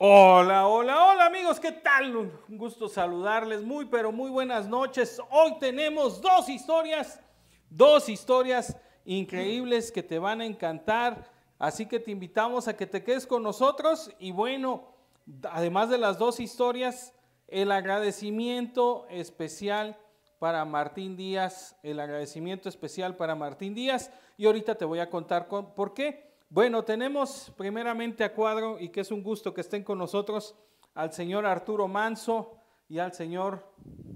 Hola, hola, hola amigos, ¿qué tal? Un gusto saludarles, pero muy buenas noches. Hoy tenemos dos historias increíbles que te van a encantar, así que te invitamos a que te quedes con nosotros y bueno, además de las dos historias, el agradecimiento especial para Martín Díaz, y ahorita te voy a contar por qué. Bueno, tenemos primeramente a cuadro y que es un gusto que estén con nosotros al señor Arturo Manso y al señor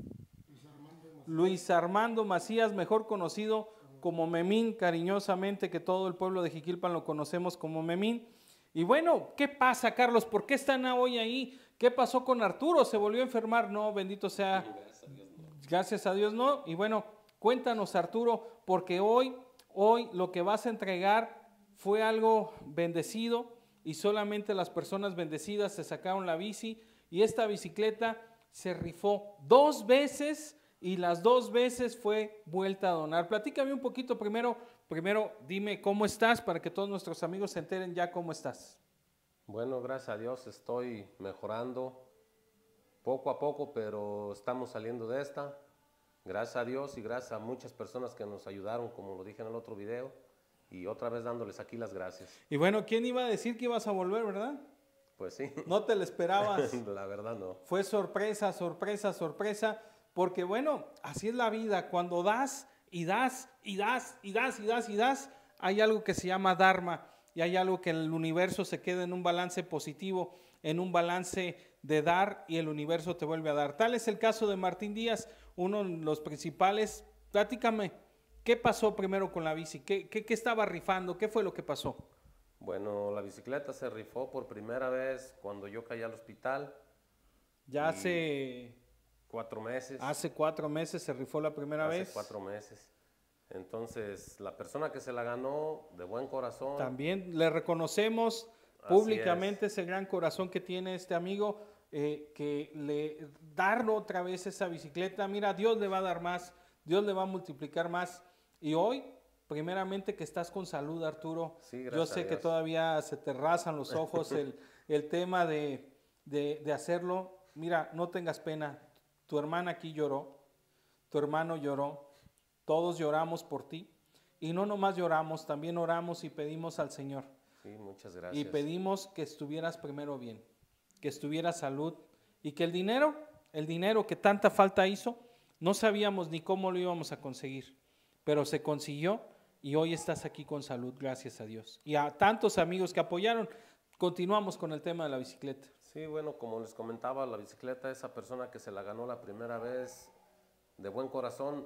Luis Armando Macías, mejor conocido como Memín, cariñosamente que todo el pueblo de Jiquilpan lo conocemos como Memín. Y bueno, ¿qué pasa, Carlos? ¿Por qué están hoy ahí? ¿Qué pasó con Arturo? ¿Se volvió a enfermar? No, bendito sea. Gracias a Dios no. Y bueno, cuéntanos, Arturo, porque hoy lo que vas a entregar fue algo bendecido y solamente las personas bendecidas se sacaron la bici y esta bicicleta se rifó 2 veces y las 2 veces fue vuelta a donar. Platícame un poquito primero dime cómo estás para que todos nuestros amigos se enteren ya cómo estás. Bueno, gracias a Dios estoy mejorando poco a poco, pero estamos saliendo de esta. Gracias a Dios y gracias a muchas personas que nos ayudaron, como lo dije en el otro video, y otra vez dándoles aquí las gracias. Y bueno, ¿quién iba a decir que ibas a volver, verdad? Pues sí. No te lo esperabas. La verdad no. Fue sorpresa, sorpresa, sorpresa, porque bueno, así es la vida, cuando das y das y das y das y das y das, hay algo que se llama Dharma y hay algo que el universo se queda en un balance positivo, en un balance de dar y el universo te vuelve a dar. Tal es el caso de Martín Díaz, uno de los principales. Platícame, ¿qué pasó primero con la bici? ¿Qué estaba rifando? ¿Qué fue lo que pasó? Bueno, la bicicleta se rifó por primera vez cuando yo caí al hospital. Ya hace 4 meses. Hace 4 meses se rifó la primera vez. Hace 4 meses. Entonces, la persona que se la ganó de buen corazón. También le reconocemos públicamente ese gran corazón que tiene este amigo, que le darlo otra vez esa bicicleta. Mira, Dios le va a dar más, Dios le va a multiplicar más. Y hoy, primeramente que estás con salud, Arturo. Sí, yo sé que todavía se te rasan los ojos el tema de hacerlo. Mira, no tengas pena. Tu hermana aquí lloró, tu hermano lloró, todos lloramos por ti. Y no nomás lloramos, también oramos y pedimos al Señor. Sí, muchas gracias. Y pedimos que estuvieras primero bien, que estuvieras salud y que el dinero que tanta falta hizo, no sabíamos ni cómo lo íbamos a conseguir, pero se consiguió y hoy estás aquí con salud, gracias a Dios. Y a tantos amigos que apoyaron, continuamos con el tema de la bicicleta. Sí, bueno, como les comentaba, la bicicleta, esa persona que se la ganó la primera vez de buen corazón,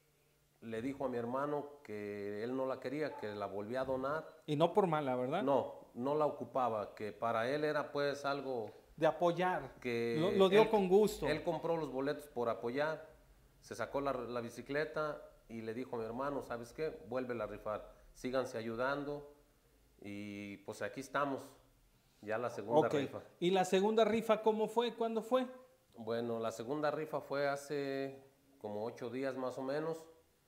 le dijo a mi hermano que él no la quería, que la volvía a donar. Y no por mala, ¿verdad? No la ocupaba, que para él era pues algo... de apoyar, que lo dio con gusto. Él compró los boletos por apoyar, se sacó la bicicleta y le dijo a mi hermano, ¿sabes qué? Vuélvela a rifar, síganse ayudando y pues aquí estamos, ya la segunda rifa. ¿Y la segunda rifa cómo fue? ¿Cuándo fue? Bueno, la segunda rifa fue hace como 8 días más o menos.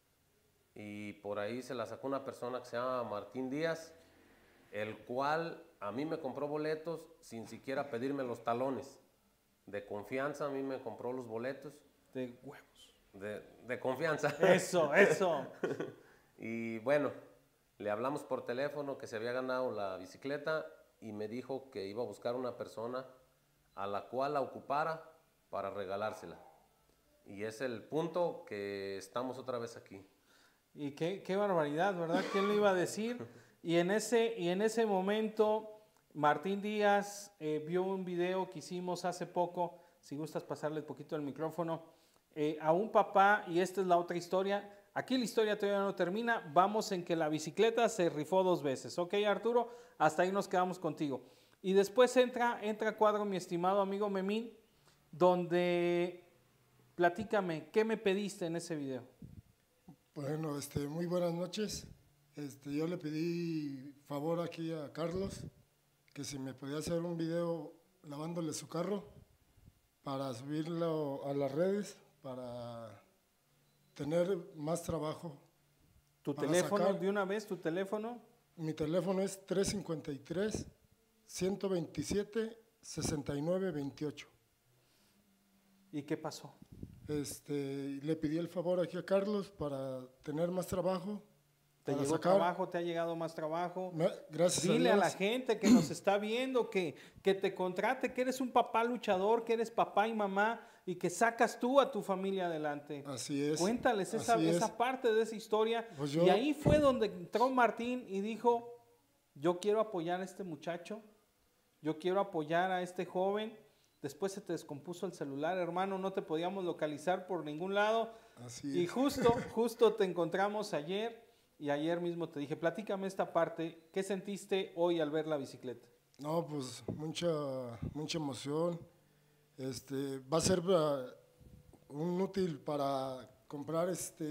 Y por ahí se la sacó una persona que se llama Martín Díaz, el cual a mí me compró boletos sin siquiera pedirme los talones. De confianza a mí me compró los boletos. De huevos. De confianza. Eso. Y bueno, le hablamos por teléfono que se había ganado la bicicleta y me dijo que iba a buscar una persona a la cual la ocupara para regalársela. Y es el punto que estamos otra vez aquí. Y qué barbaridad, ¿verdad? ¿Quién lo iba a decir? Y en ese momento, Martín Díaz vio un video que hicimos hace poco, si gustas pasarle un poquito el micrófono, a un papá, y esta es la otra historia. Aquí la historia todavía no termina, vamos en que la bicicleta se rifó 2 veces. Ok, Arturo, hasta ahí nos quedamos contigo. Y después entra a cuadro mi estimado amigo Memín, donde, platícame, ¿qué me pediste en ese video? Bueno, muy buenas noches. Yo le pedí favor aquí a Carlos que si me podía hacer un video lavándole su carro para subirlo a las redes, para tener más trabajo. ¿Tu teléfono de una vez, tu teléfono? Mi teléfono es 353-127 6928. ¿Y qué pasó? Le pedí el favor aquí a Carlos para tener más trabajo. ¿Te para llegó sacar. trabajo? ¿Te ha llegado más trabajo? Gracias Dile a a Dios. la gente que nos está viendo que te contrate, que eres un papá luchador, que eres papá y mamá y que sacas tú a tu familia adelante. Así es. Cuéntales esa así es. parte de esa historia. Pues Y ahí fue donde entró Martín y dijo, yo quiero apoyar a este muchacho, yo quiero apoyar a este joven. Después se te descompuso el celular, hermano, no te podíamos localizar por ningún lado. Así Y es. justo te encontramos ayer y ayer mismo te dije, platícame esta parte, ¿qué sentiste hoy al ver la bicicleta? No, pues mucha emoción. Va a ser un útil para comprar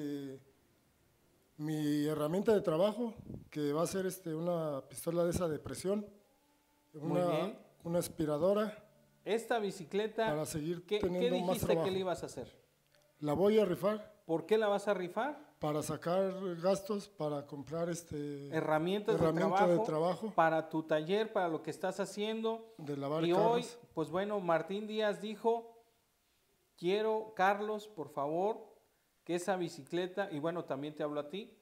mi herramienta de trabajo, que va a ser una pistola de esa de presión, Muy bien. una aspiradora. Esta bicicleta, Para seguir ¿qué teniendo más dijiste trabajo. que le ibas a hacer? La voy a rifar ¿Por qué la vas a rifar? para sacar gastos, para comprar Herramientas herramienta de de trabajo para tu taller, para lo que estás haciendo. de lavar Y carros. hoy, pues bueno, Martín Díaz dijo, quiero, Carlos, por favor, que esa bicicleta, y bueno, también te hablo a ti,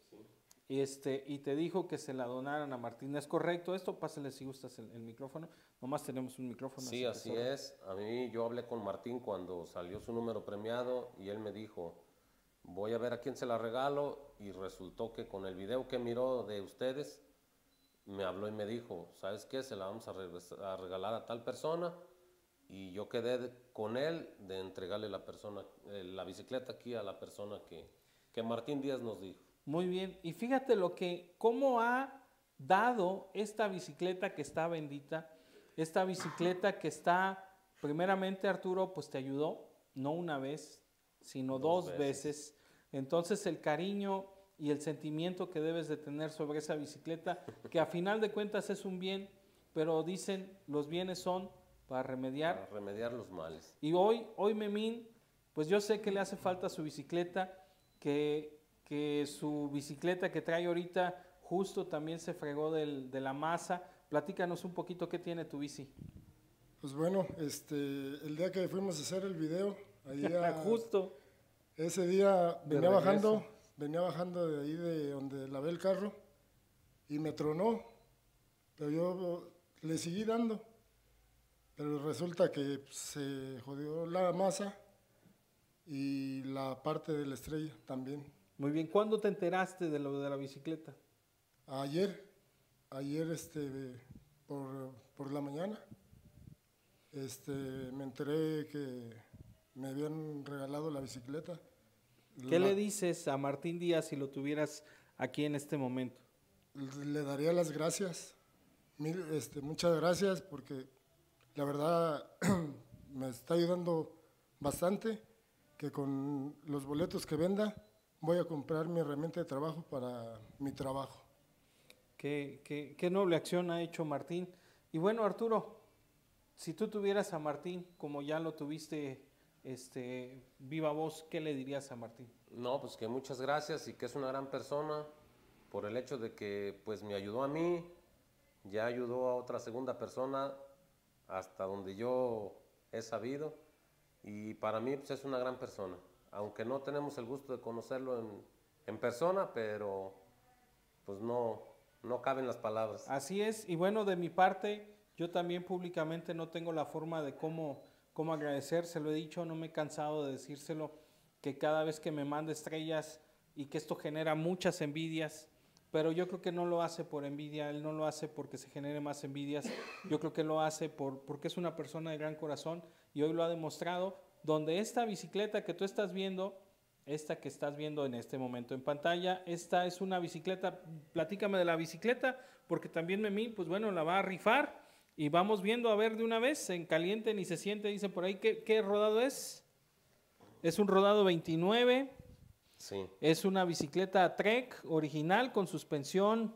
y te dijo que se la donaran a Martín. ¿Es correcto esto? Pásale si gustas el micrófono. Nomás tenemos un micrófono. Sí, así es. A mí yo hablé con Martín cuando salió su número premiado y él me dijo, voy a ver a quién se la regalo, y resultó que con el video que miró de ustedes, me habló y me dijo, ¿sabes qué? Se la vamos a regalar a tal persona, y yo quedé con él de entregarle la bicicleta aquí a la persona que Martín Díaz nos dijo. Muy bien. Y fíjate cómo ha dado esta bicicleta que está bendita, esta bicicleta que está, primeramente Arturo, pues te ayudó, no una vez, sino dos veces. Entonces el cariño y el sentimiento que debes de tener sobre esa bicicleta, que a final de cuentas es un bien, pero dicen los bienes son para remediar Los males. Y hoy Memín, pues yo sé que le hace falta su bicicleta, que su bicicleta que trae ahorita justo también se fregó de la masa. Platícanos un poquito qué tiene tu bici. Pues bueno, el día que fuimos a hacer el video, ahí Justo. ese día De venía regreso. bajando de ahí de donde lavé el carro y me tronó, pero yo le seguí dando, pero resulta que se jodió la masa y la parte de la estrella también. Muy bien. ¿Cuándo te enteraste de lo de la bicicleta? Ayer por la mañana, me enteré que me habían regalado la bicicleta. ¿Qué le dices a Martín Díaz si lo tuvieras aquí en este momento? Le daría las gracias, muchas gracias, porque la verdad me está ayudando bastante, que con los boletos que venda voy a comprar mi herramienta de trabajo para mi trabajo. Qué noble acción ha hecho Martín. Y bueno, Arturo, si tú tuvieras a Martín, como ya lo tuviste viva voz, ¿qué le dirías a Martín? No, pues que muchas gracias y que es una gran persona por el hecho de que pues me ayudó a mí, ya ayudó a otra segunda persona hasta donde yo he sabido, y para mí pues es una gran persona, aunque no tenemos el gusto de conocerlo en persona, pero pues no caben las palabras. Así es, y bueno, de mi parte, yo también públicamente no tengo la forma de cómo agradecer, se lo he dicho, no me he cansado de decírselo, que cada vez que me manda estrellas y que esto genera muchas envidias, pero yo creo que no lo hace por envidia, él no lo hace porque se genere más envidias, yo creo que lo hace porque es una persona de gran corazón y hoy lo ha demostrado, donde esta bicicleta que tú estás viendo, esta que estás viendo en este momento en pantalla, esta es una bicicleta, platícame de la bicicleta, porque también Memín, pues bueno, la va a rifar y vamos viendo a ver de una vez, en caliente ni se siente, dice por ahí, ¿qué rodado es? Es un rodado 29, Sí. es una bicicleta Trek original con suspensión,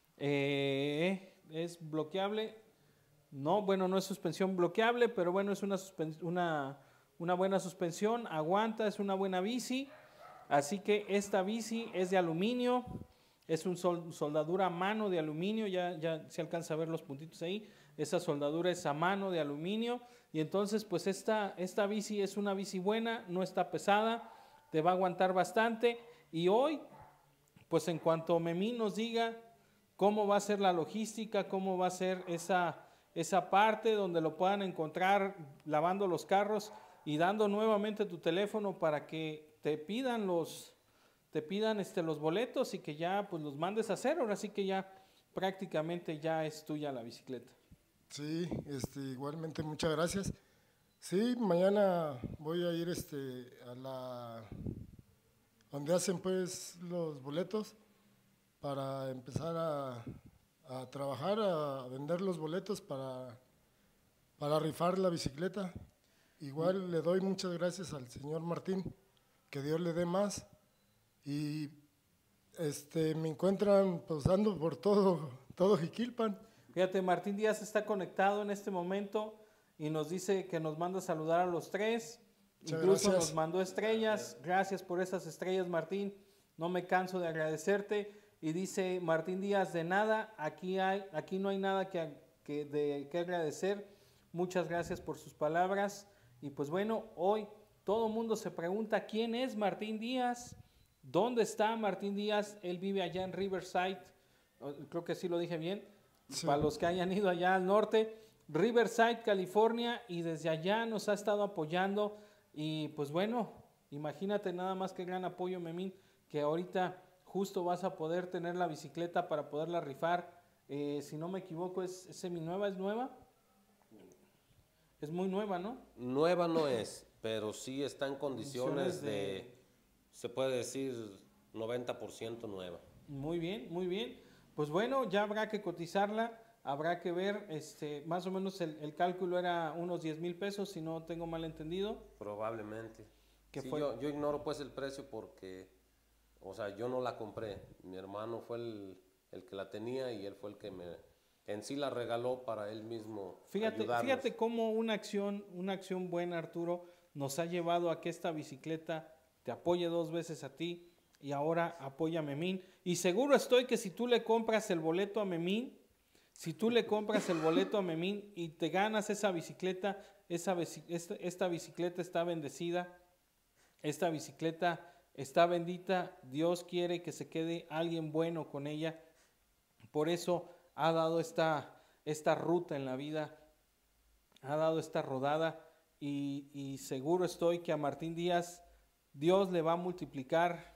es bloqueable, no, bueno, no es suspensión bloqueable, pero bueno, es una buena suspensión, aguanta, es una buena bici, así que esta bici es de aluminio, es un soldadura a mano de aluminio, ya se alcanza a ver los puntitos ahí, esa soldadura es a mano de aluminio, y entonces pues esta bici es una bici buena, no está pesada, te va a aguantar bastante. Y hoy, pues en cuanto Memín nos diga cómo va a ser la logística, cómo va a ser esa parte donde lo puedan encontrar lavando los carros y dando nuevamente tu teléfono para que te pidan los boletos y que ya pues los mandes a hacer. Ahora sí que ya prácticamente ya es tuya la bicicleta. Sí, igualmente muchas gracias. Sí, mañana voy a ir donde hacen pues los boletos para empezar a trabajar, a vender los boletos para rifar la bicicleta. Igual le doy muchas gracias al señor Martín, que Dios le dé más. Y me encuentran posando por todo Jiquilpan. Fíjate, Martín Díaz está conectado en este momento y nos dice que nos manda a saludar a los tres. Muchas Incluso gracias. nos mandó estrellas. Gracias por esas estrellas, Martín. No me canso de agradecerte. Y dice Martín Díaz, de nada, aquí no hay nada que agradecer. Muchas gracias por sus palabras. Y pues bueno, hoy todo el mundo se pregunta quién es Martín Díaz, dónde está Martín Díaz. Él vive allá en Riverside, creo que sí lo dije bien, Sí. para los que hayan ido allá al norte, Riverside, California, y desde allá nos ha estado apoyando. Y pues bueno, imagínate nada más que gran apoyo, Memín, que ahorita justo vas a poder tener la bicicleta para poderla rifar. Si no me equivoco, ¿es seminueva? ¿Es nueva? Es muy nueva, ¿no? Nueva no es, pero sí está en condiciones de, se puede decir, 90% nueva. Muy bien, muy bien. Pues bueno, ya habrá que cotizarla, habrá que ver, más o menos el cálculo era unos 10,000 pesos, si no tengo mal entendido. Probablemente. ¿Qué Sí, fue? yo ignoro pues el precio porque, o sea, yo no la compré. Mi hermano fue el que la tenía y él fue el que en sí la regaló para él mismo ayudarnos. Fíjate cómo una acción buena, Arturo, nos ha llevado a que esta bicicleta te apoye 2 veces a ti y ahora apoya a Memín. Y seguro estoy que si tú le compras el boleto a Memín, y te ganas esa bicicleta, esta bicicleta está bendecida, esta bicicleta está bendita, Dios quiere que se quede alguien bueno con ella. Por eso ha dado esta ruta en la vida, ha dado esta rodada, y seguro estoy que a Martín Díaz Dios le va a multiplicar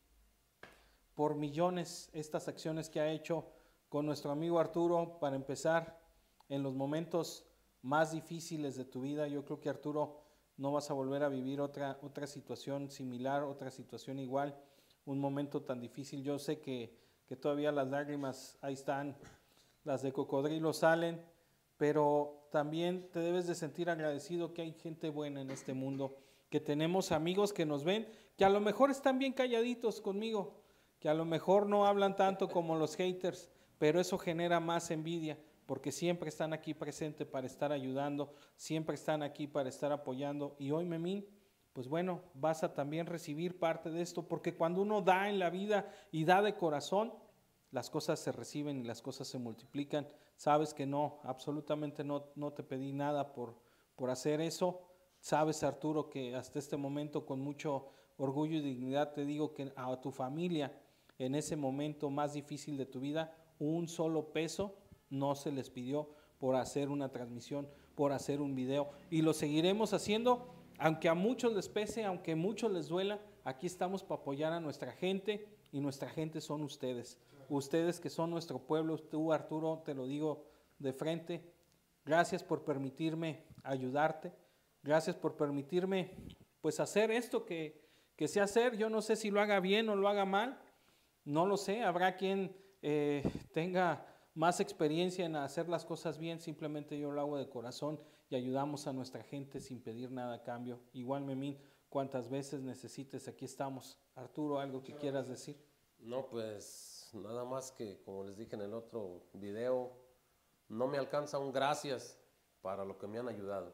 por millones estas acciones que ha hecho con nuestro amigo Arturo. Para empezar, en los momentos más difíciles de tu vida, yo creo que, Arturo, no vas a volver a vivir otra situación similar, otra situación igual, un momento tan difícil. Yo sé que todavía las lágrimas ahí están, las de cocodrilo salen, pero también te debes de sentir agradecido que hay gente buena en este mundo, que tenemos amigos que nos ven, que a lo mejor están bien calladitos conmigo, que a lo mejor no hablan tanto como los haters, pero eso genera más envidia, porque siempre están aquí presentes para estar ayudando, siempre están aquí para estar apoyando. Y hoy, Memín, pues bueno, vas a también recibir parte de esto, porque cuando uno da en la vida y da de corazón, las cosas se reciben y las cosas se multiplican. Sabes que no, absolutamente no te pedí nada por hacer eso. Sabes, Arturo, que hasta este momento con mucho orgullo y dignidad te digo que a tu familia en ese momento más difícil de tu vida, un solo peso no se les pidió por hacer una transmisión, por hacer un video, y lo seguiremos haciendo, aunque a muchos les pese, aunque a muchos les duela. Aquí estamos para apoyar a nuestra gente, y nuestra gente son ustedes, ustedes que son nuestro pueblo. Tú, Arturo, te lo digo de frente, gracias por permitirme ayudarte, gracias por permitirme pues hacer esto que sé hacer. Yo no sé si lo haga bien o lo haga mal, no lo sé, habrá quien tenga más experiencia en hacer las cosas bien. Simplemente yo lo hago de corazón y ayudamos a nuestra gente sin pedir nada a cambio. Igual, Memín, cuantas veces necesites, aquí estamos. Arturo, ¿algo que quieras decir? No, pues nada más que, como les dije en el otro video, no me alcanza un gracias para lo que me han ayudado.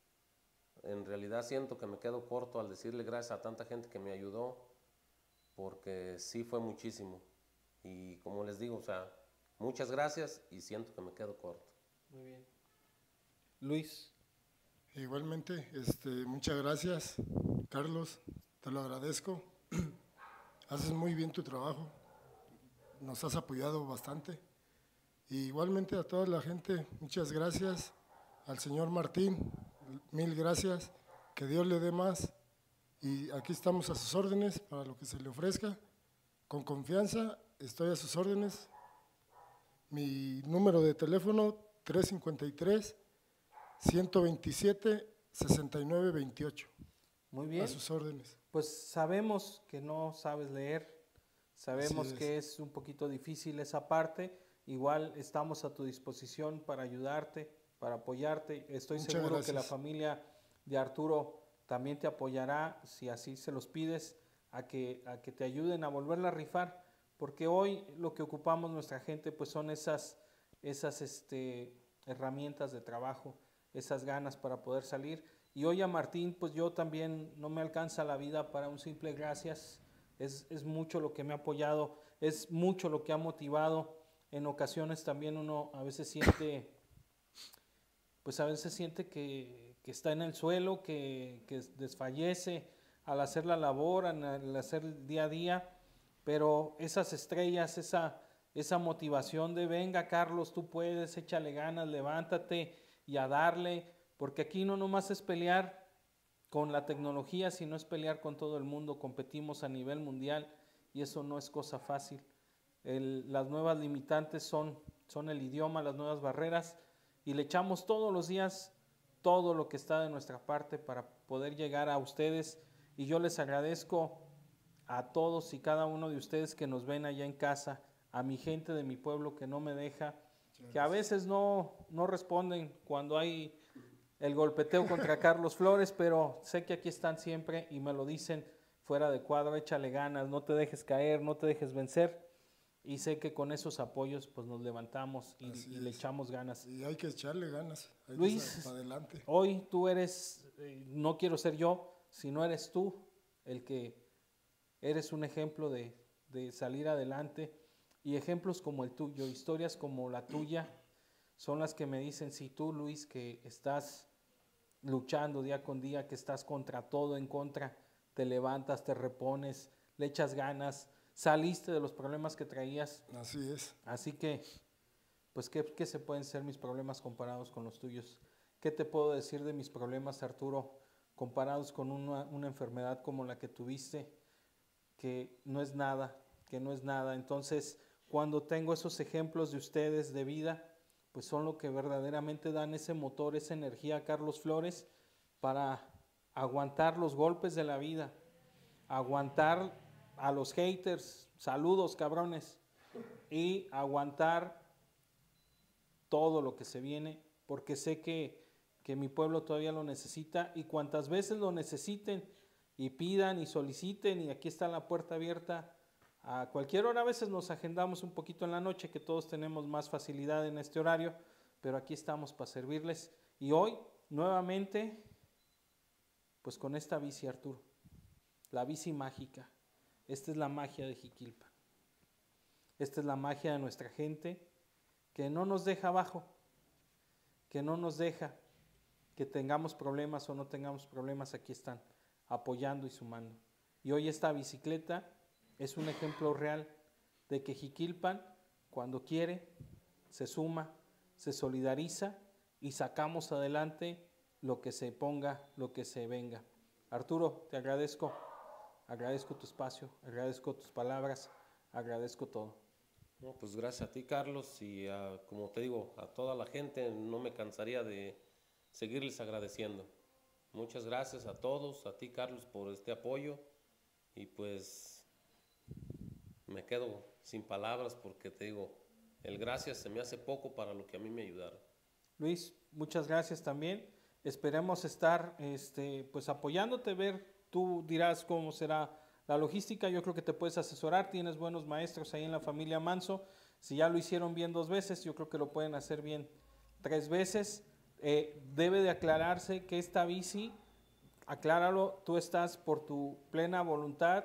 En realidad siento que me quedo corto al decirle gracias a tanta gente que me ayudó, porque sí fue muchísimo. Y como les digo, o sea, muchas gracias, y siento que me quedo corto. Muy bien. Luis. Igualmente, muchas gracias, Carlos, te lo agradezco. Haces muy bien tu trabajo, nos has apoyado bastante. Y igualmente a toda la gente, muchas gracias. Al señor Martín, mil gracias, que Dios le dé más. Y aquí estamos a sus órdenes para lo que se le ofrezca. Con confianza, estoy a sus órdenes. Mi número de teléfono, 353-127-6928. Muy bien. A sus órdenes. Pues sabemos que no sabes leer, sabemos Así es. que es un poquito difícil esa parte, igual estamos a tu disposición para ayudarte, para apoyarte. Estoy Muchas seguro gracias. que la familia de Arturo también te apoyará, si así se los pides, a que te ayuden a volverla a rifar, porque hoy lo que ocupamos nuestra gente pues son esas herramientas de trabajo, esas ganas para poder salir. Y hoy a Martín, pues yo también no me alcanza la vida para un simple gracias. Es mucho lo que me ha apoyado, es mucho lo que ha motivado. En ocasiones también uno a veces siente, pues a veces siente que está en el suelo, que desfallece al hacer la labor, al hacer el día a día. Pero esas estrellas, esa motivación de venga Carlos, tú puedes, échale ganas, levántate y a darle. Porque aquí no nomás es pelear con la tecnología, sino es pelear con todo el mundo. Competimos a nivel mundial y eso no es cosa fácil. Las nuevas limitantes son el idioma, las nuevas barreras, y le echamos todos los días todo lo que está de nuestra parte para poder llegar a ustedes. Y yo les agradezco a todos y cada uno de ustedes que nos ven allá en casa, a mi gente de mi pueblo que no me deja, que a veces no responden cuando hay el golpeteo contra Carlos Flores, pero sé que aquí están siempre y me lo dicen fuera de cuadro, échale ganas, no te dejes caer, no te dejes vencer, y sé que con esos apoyos pues nos levantamos y le echamos ganas. Y hay que echarle ganas, hay Luis, que para adelante. Hoy tú eres, no quiero ser yo, sino eres tú el que eres un ejemplo de salir adelante, y ejemplos como el tuyo, historias como la tuya, son las que me dicen, si tú, Luis, que estás luchando día con día, que estás contra todo, en contra, te levantas, te repones, le echas ganas, saliste de los problemas que traías. Así es. Así que, pues, ¿qué se pueden ser mis problemas comparados con los tuyos? ¿Qué te puedo decir de mis problemas, Arturo, comparados con una enfermedad como la que tuviste, que no es nada, que no es nada? Entonces, cuando tengo esos ejemplos de ustedes de vida, pues son lo que verdaderamente dan ese motor, esa energía a Carlos Flores para aguantar los golpes de la vida, aguantar a los haters, saludos cabrones, y aguantar todo lo que se viene, porque sé que mi pueblo todavía lo necesita, y cuantas veces lo necesiten y pidan y soliciten, y aquí está la puerta abierta a cualquier hora. A veces nos agendamos un poquito en la noche, que todos tenemos más facilidad en este horario, pero aquí estamos para servirles. Y hoy, nuevamente, pues con esta bici, Arturo, la bici mágica. Esta es la magia de Jiquilpan. Esta es la magia de nuestra gente, que no nos deja abajo, que no nos deja que tengamos problemas o no tengamos problemas. Aquí están, apoyando y sumando. Y hoy esta bicicleta es un ejemplo real de que Jiquilpan, cuando quiere, se suma, se solidariza y sacamos adelante lo que se ponga, lo que se venga. Arturo, te agradezco tu espacio, agradezco tus palabras, agradezco todo. No, pues gracias a ti, Carlos, y como te digo, a toda la gente, no me cansaría de seguirles agradeciendo. Muchas gracias a todos, a ti, Carlos, por este apoyo, y pues me quedo sin palabras porque te digo, el gracias se me hace poco para lo que a mí me ayudaron. Luis, muchas gracias también. Esperemos estar pues apoyándote, tú dirás cómo será la logística. Yo creo que te puedes asesorar, tienes buenos maestros ahí en la familia Manso. Si ya lo hicieron bien 2 veces, yo creo que lo pueden hacer bien 3 veces. Debe de aclararse que esta bici, acláralo, tú estás por tu plena voluntad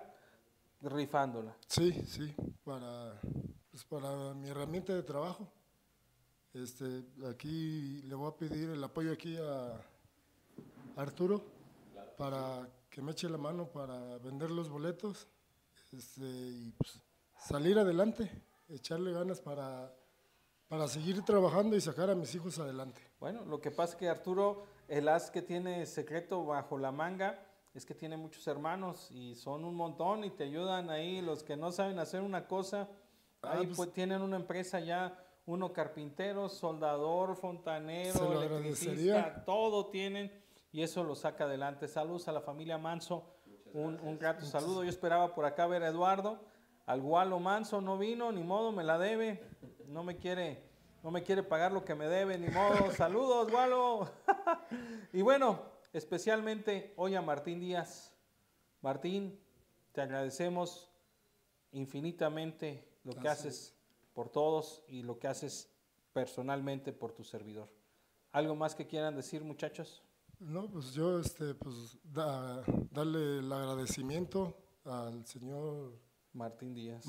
rifándola. Sí, para mi herramienta de trabajo. Aquí le voy a pedir el apoyo aquí a Arturo para que me eche la mano para vender los boletos y pues, salir adelante, echarle ganas para seguir trabajando y sacar a mis hijos adelante. Bueno, lo que pasa es que Arturo, el as que tiene secreto bajo la manga, es que tiene muchos hermanos y son un montón y te ayudan ahí. Los que no saben hacer una cosa, ahí pues tienen una empresa ya, uno carpintero, soldador, fontanero, electricista, todo tienen y eso lo saca adelante. Saludos a la familia Manso, un grato saludo. Yo esperaba por acá ver a Eduardo, al Gualo Manso no vino, ni modo, me la debe, no me quiere pagar lo que me debe, ni modo. Saludos, Gualo. Y bueno, especialmente hoy a Martín Díaz. Martín, te agradecemos infinitamente lo que haces por todos y lo que haces personalmente por tu servidor. ¿Algo más que quieran decir, muchachos? No, pues yo darle el agradecimiento al señor Martín Díaz.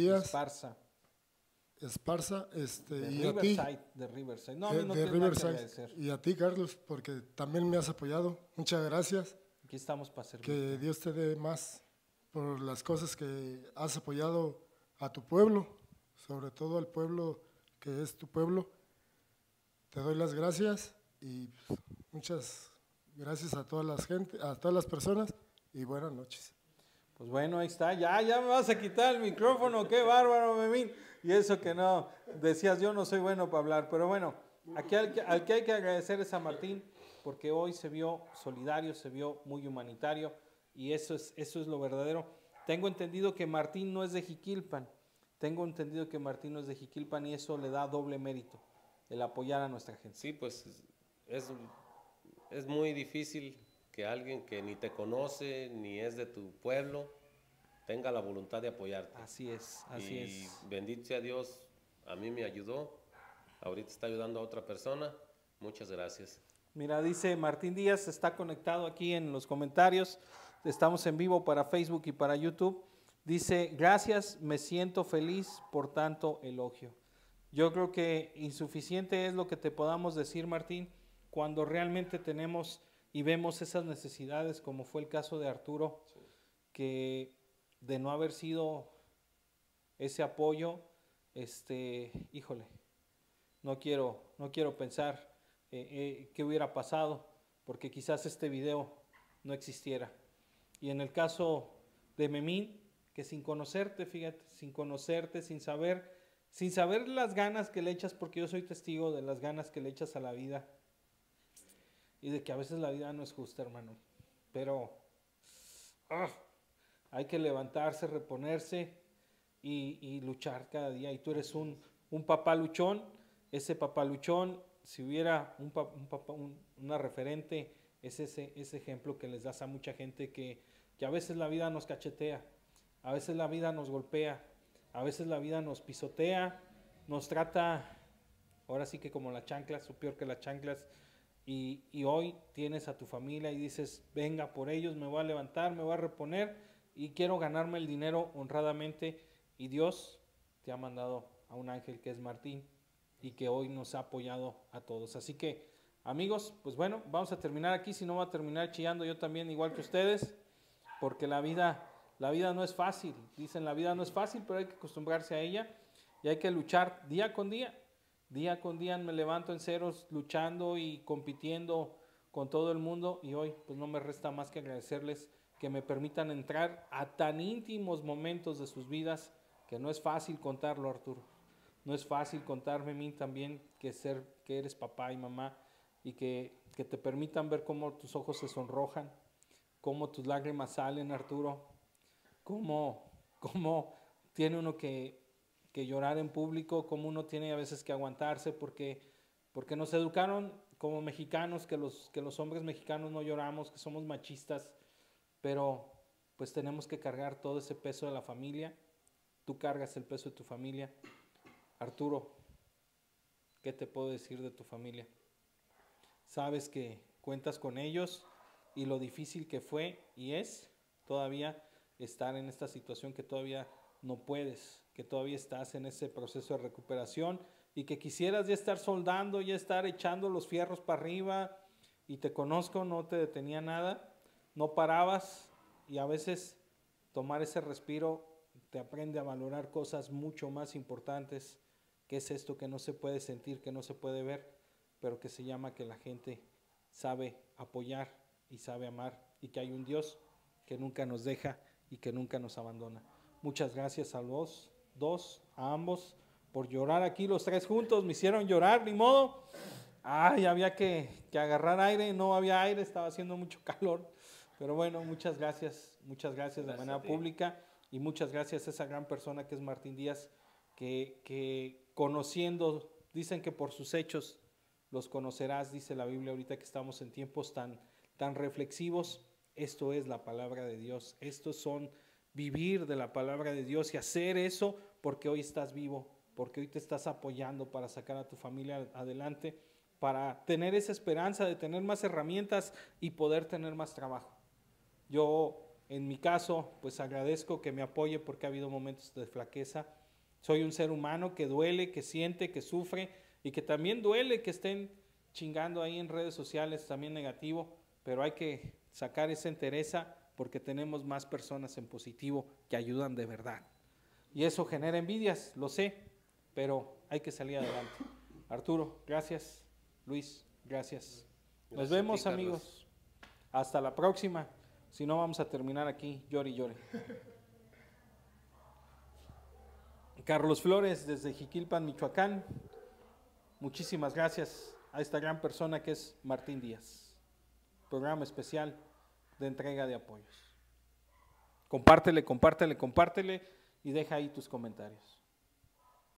Esparza, y a ti. De Riverside. No, a mí no de tengo nada que agradecer. Y a ti, Carlos, porque también me has apoyado. Muchas gracias. Aquí estamos para servir. Que Dios te dé más por las cosas que has apoyado a tu pueblo, sobre todo al pueblo que es tu pueblo. Te doy las gracias y pues, muchas gracias a todas las personas y buenas noches. Pues bueno, ahí está. Ya me vas a quitar el micrófono. Qué bárbaro, Memín. Y eso que no, decías, yo no soy bueno para hablar. Pero bueno, aquí al que hay que agradecer es a Martín, porque hoy se vio solidario, se vio muy humanitario, y eso es lo verdadero. Tengo entendido que Martín no es de Jiquilpan. Y eso le da doble mérito, el apoyar a nuestra gente. Sí, pues es muy difícil que alguien que ni te conoce, ni es de tu pueblo, tenga la voluntad de apoyarte. Así es. Y bendito sea Dios, a mí me ayudó, ahorita está ayudando a otra persona. Muchas gracias. Mira, dice Martín Díaz, está conectado aquí en los comentarios, estamos en vivo para Facebook y para YouTube. Dice, gracias, me siento feliz por tanto elogio. Yo creo que insuficiente es lo que te podamos decir, Martín, cuando realmente tenemos y vemos esas necesidades, como fue el caso de Arturo, sí, que de no haber sido ese apoyo, híjole, no quiero pensar qué hubiera pasado, porque quizás este video no existiera. Y en el caso de Memín, que sin conocerte, fíjate, sin saber las ganas que le echas, porque yo soy testigo de las ganas que le echas a la vida, y de que a veces la vida no es justa, hermano, pero hay que levantarse, reponerse y luchar cada día. Y tú eres un papá luchón. Ese papá luchón, si hubiera una referente, es ese ejemplo que les das a mucha gente que a veces la vida nos cachetea, a veces la vida nos golpea, a veces la vida nos pisotea, nos trata ahora sí que como las chanclas, o peor que las chanclas. Y hoy tienes a tu familia y dices, venga por ellos, me voy a levantar, me voy a reponer y quiero ganarme el dinero honradamente. Y Dios te ha mandado a un ángel que es Martín y que hoy nos ha apoyado a todos. Así que, amigos, pues bueno, vamos a terminar aquí, si no voy a terminar chillando yo también igual que ustedes, porque la vida no es fácil. Dicen, la vida no es fácil, pero hay que acostumbrarse a ella y hay que luchar día con día. Día con día me levanto en ceros luchando y compitiendo con todo el mundo, y hoy pues no me resta más que agradecerles que me permitan entrar a tan íntimos momentos de sus vidas, que no es fácil contarlo, Arturo. No es fácil contarme a mí también que eres papá y mamá, y que te permitan ver cómo tus ojos se sonrojan, cómo tus lágrimas salen, Arturo, cómo tiene uno que llorar en público, como uno tiene a veces que aguantarse, porque nos educaron como mexicanos, que los hombres mexicanos no lloramos, que somos machistas, pero pues tenemos que cargar todo ese peso de la familia. Tú cargas el peso de tu familia. Arturo, ¿qué te puedo decir de tu familia? Sabes que cuentas con ellos y lo difícil que fue y es todavía estar en esta situación, que todavía no puedes, que todavía estás en ese proceso de recuperación, y que quisieras ya estar soldando, ya estar echando los fierros para arriba, y te conozco, no te detenía nada, no parabas, y a veces tomar ese respiro te aprende a valorar cosas mucho más importantes, que es esto que no se puede sentir, que no se puede ver, pero que se llama que la gente sabe apoyar y sabe amar, y que hay un Dios que nunca nos deja y que nunca nos abandona. Muchas gracias a los dos, a ambos, por llorar aquí los tres juntos. Me hicieron llorar, ni modo. Ay, había que agarrar aire, no había aire, estaba haciendo mucho calor. Pero bueno, muchas gracias de manera pública, y muchas gracias a esa gran persona que es Martín Díaz, que conociendo, dicen que por sus hechos los conocerás, dice la Biblia ahorita que estamos en tiempos tan reflexivos. Esto es la palabra de Dios, estos son vivir de la palabra de Dios y hacer eso porque hoy estás vivo, porque hoy te estás apoyando para sacar a tu familia adelante, para tener esa esperanza de tener más herramientas y poder tener más trabajo. Yo, en mi caso, pues agradezco que me apoye porque ha habido momentos de flaqueza. Soy un ser humano que duele, que siente, que sufre, y que también duele que estén chingando ahí en redes sociales, también negativo, pero hay que sacar esa entereza porque tenemos más personas en positivo que ayudan de verdad. Y eso genera envidias, lo sé, pero hay que salir adelante. Arturo, gracias. Luis, gracias. Nos vemos, amigos. Hasta la próxima. Si no, vamos a terminar aquí, llore y llore. Carlos Flores, desde Jiquilpan, Michoacán. Muchísimas gracias a esta gran persona que es Martín Díaz. Programa especial de entrega de apoyos. Compártele y deja ahí tus comentarios.